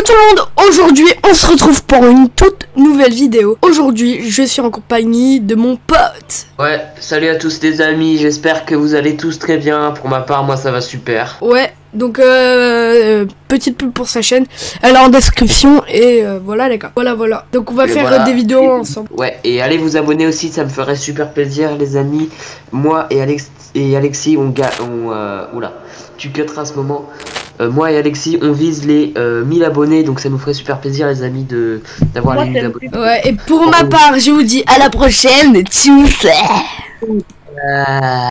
tout le monde, aujourd'hui on se retrouve pour une toute nouvelle vidéo. Aujourd'hui je suis en compagnie de mon pote. Ouais, salut à tous les amis, j'espère que vous allez tous très bien. Pour ma part, moi ça va super. Ouais, donc petite pub pour sa chaîne, elle est en description et voilà les gars. Voilà. Donc on va faire voilà. des vidéos ensemble. Ouais, et allez vous abonner aussi, ça me ferait super plaisir les amis. Moi et Alexis, oula, tu cutteras à ce moment. Moi et Alexis, on vise les 1000 abonnés, donc ça nous ferait super plaisir les amis d'avoir les 1000 abonnés. Ouais, et pour ma part, je vous dis à la prochaine. Tchuss.